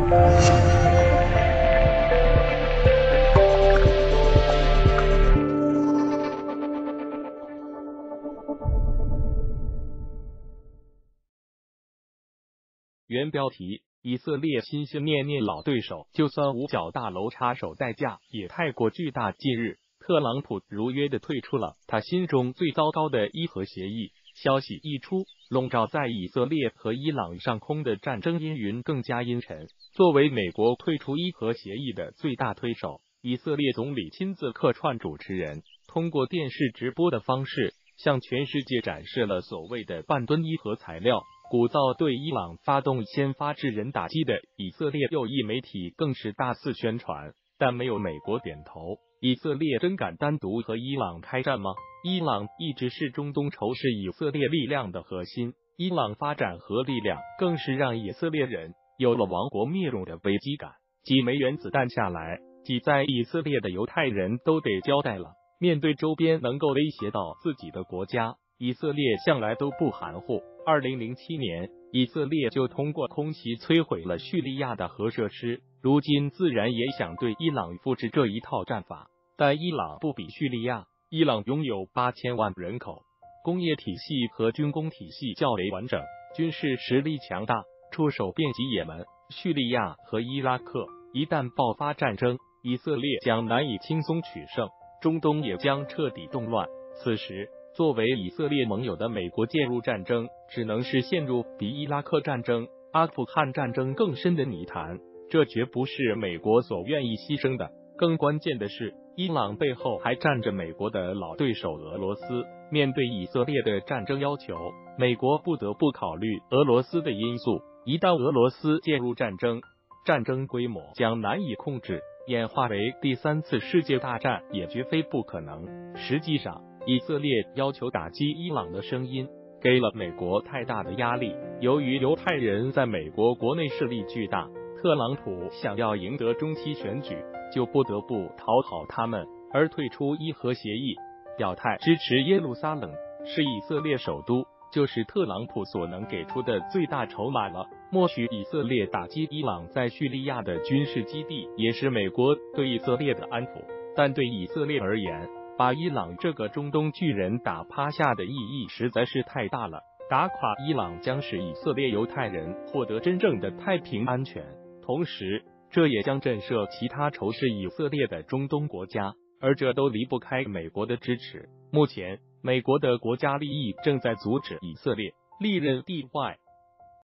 原标题：以色列心心念念老对手，就算五角大楼插手，代价也太过巨大。近日，特朗普如约的退出了他心中最糟糕的伊核协议。消息一出，笼罩在以色列和伊朗上空的战争阴云更加阴沉。作为美国退出伊核协议的最大推手，以色列总理亲自客串主持人，通过电视直播的方式向全世界展示了所谓的半吨伊核材料，鼓噪对伊朗发动先发制人打击的以色列右翼媒体更是大肆宣传，但没有美国点头。以色列真敢单独和伊朗开战吗？伊朗一直是中东仇视以色列力量的核心，伊朗发展核力量更是让以色列人有了亡国灭种的危机感。几枚原子弹下来，挤在以色列的犹太人都得交代了。面对周边能够威胁到自己的国家，以色列向来都不含糊。2007年，以色列就通过空袭摧毁了叙利亚的核设施，如今自然也想对伊朗复制这一套战法。但伊朗不比叙利亚，伊朗拥有8000万人口，工业体系和军工体系较为完整，军事实力强大，出手遍及也门、叙利亚和伊拉克。一旦爆发战争，以色列将难以轻松取胜，中东也将彻底动乱。此时，作为以色列盟友的美国介入战争，只能是陷入比伊拉克战争、阿富汗战争更深的泥潭，这绝不是美国所愿意牺牲的。更关键的是，伊朗背后还站着美国的老对手俄罗斯。面对以色列的战争要求，美国不得不考虑俄罗斯的因素。一旦俄罗斯介入战争，战争规模将难以控制，演化为第3次世界大战也绝非不可能。实际上，以色列要求打击伊朗的声音给了美国太大的压力。由于犹太人在美国国内势力巨大，特朗普想要赢得中期选举，就不得不讨好他们，而退出伊核协议，表态支持耶路撒冷是以色列首都，就是特朗普所能给出的最大筹码了。默许以色列打击伊朗在叙利亚的军事基地，也是美国对以色列的安抚。但对以色列而言，把伊朗这个中东巨人打趴下的意义实在是太大了。打垮伊朗将使以色列犹太人获得真正的太平安全，同时这也将震慑其他仇视以色列的中东国家，而这都离不开美国的支持。目前，美国的国家利益正在阻止以色列利刃地外